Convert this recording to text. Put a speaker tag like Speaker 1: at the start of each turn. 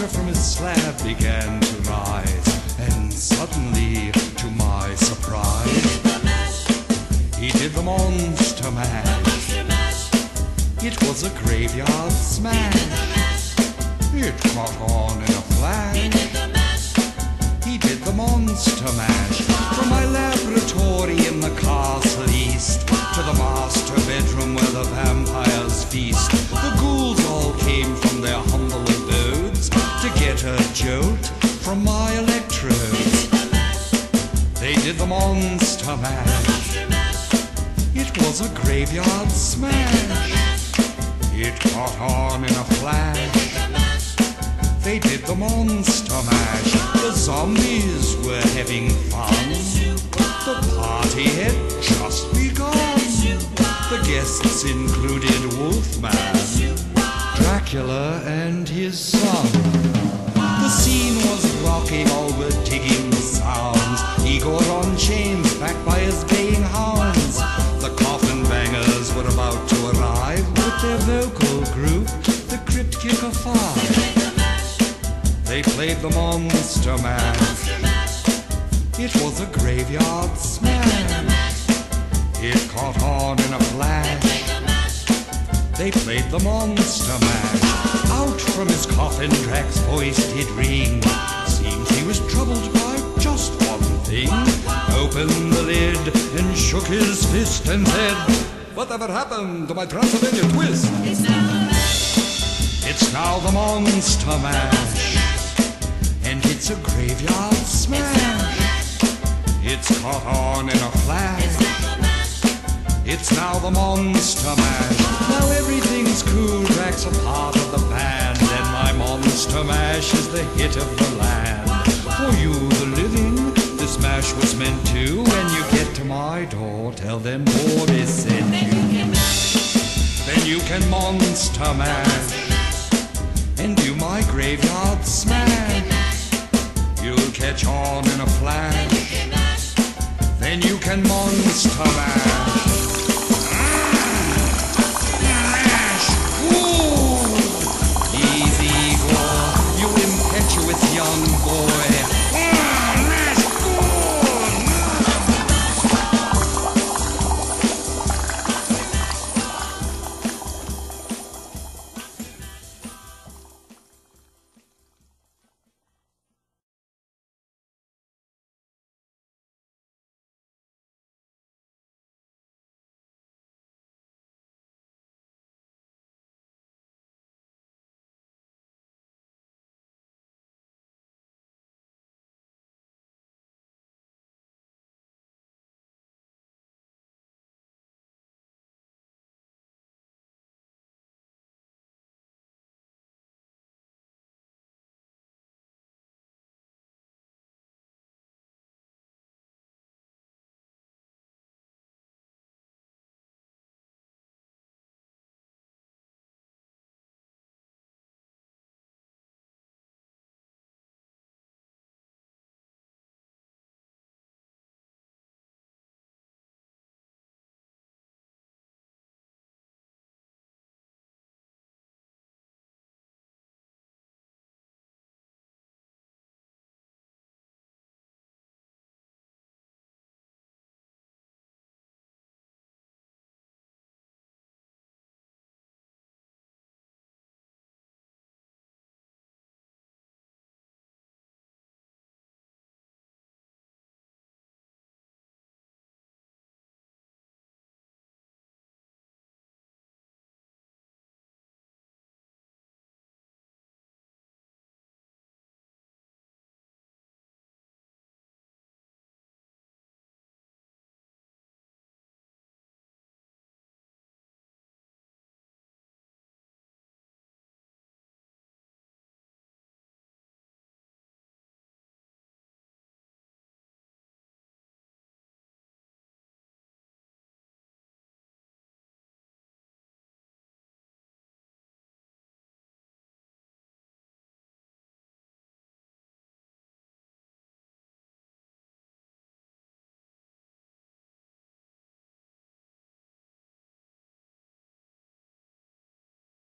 Speaker 1: water from his slab began to rise, and suddenly, to my surprise, he did the monster mash. It was a graveyard smash. It caught on in a flash. He did the monster mash. From my laboratory in the castle east to the master bedroom where the vampires feast, the ghouls all came from their humble abodes to get a jolt from my electrodes. They did the monster mash. It was a graveyard smash. It caught on in a flash. They did the monster mash. The zombies were having fun. The party had just begun. The guests included Wolfman, Dracula and his son. The scene was rocking, all were digging the sounds. Igor on chains, backed by his baying hounds. The coffin bangers were about to arrive with their vocal group, the Crypt Kicker Five. They played the monster mash. It was a graveyard smash. It caught on in a flash. They played the monster mash. Out from his coffin, Drac's voice did ring. Seems he was troubled by just one thing. Opened the lid and shook his fist and said, "Whatever happened to my Transylvania twist?" It's now the monster mash. And it's a graveyard smash. It's caught on in a flash. It's now the monster mash. Now everything's cool, Drac's a part of the band, and my monster mash is the hit of the land. For you, the living, this mash was meant to. When you get to my door, tell them Boris sent you. Then you can monster mash and do my graveyard smash. You'll catch on in a flash. Then you can monster mash. Mash! Ooh! Easy, Igor, you impetuous young boy.